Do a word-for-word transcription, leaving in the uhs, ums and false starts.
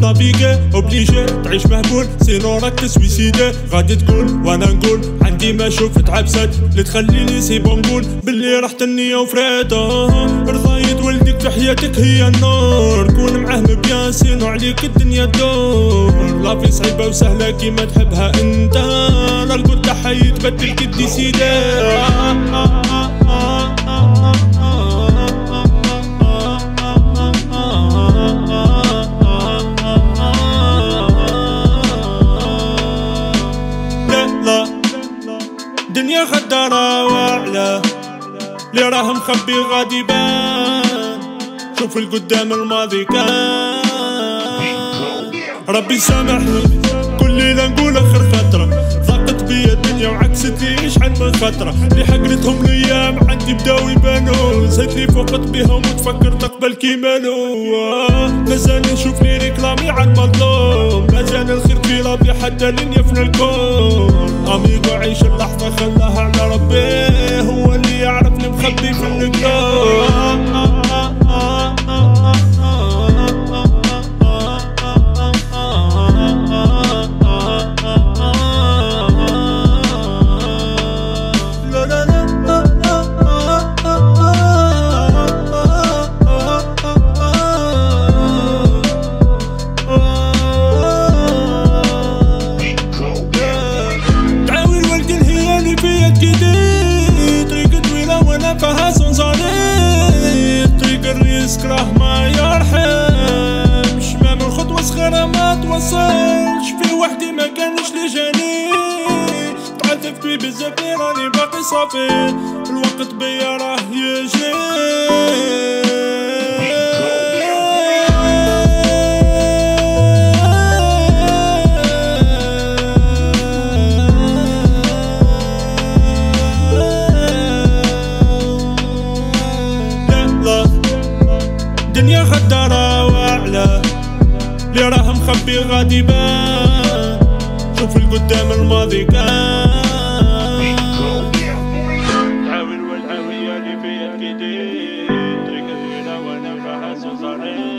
نافيغي اوبليجي تعيش مهبول سينو راك تسويسيدي. غادي تقول وانا نقول عندي ما شوفت عبسات اللي تخليني سيبو نقول باللي راحت النية وفريدة. رضايد ولدك في حياتك هي النور، كون معاه مبيان سينو عليك الدنيا تدور. لافي صعيبة وسهلة كيما تحبها انت، لا القول تاعها يتبدل كدي سيدي. دنيا غدارة واعلة اللي راه مخبي غادي يبان. شوف القدام الماضي كان ربي سامحني كل ليلة نقول اخر خطرة. ضاقت بيا الدنيا وعكست لي شحال من خطرة، اللي حقنتهم الايام عندي بداو يبانو. زدتلي فوقت بيهم وتفكر تقبل كيمانو. مازال نشوف لي ريكلامي على المظلوم، مازال الخير في ربي حتى لين يفنى الكون. اميغو عيش اللحظة خلاها على ربي، هو اللي يعرفني مخبي في القلوب. فيها صنصاني طريق الريسك راه ما يرحمش، ما من خطوة صغيرة ما توصلش. في وحدي ما كانش لي جاني، تعذبت بيه بزاف راني باقي صافي، الوقت بيا راه يجري. دنيا غدارة واعلة اللي راه مخبي غادي يبان. شوف القدام الماضي كان تعاون والعاوية اللي فيا كيدير طريق طويلة وانا فيها صوصاري.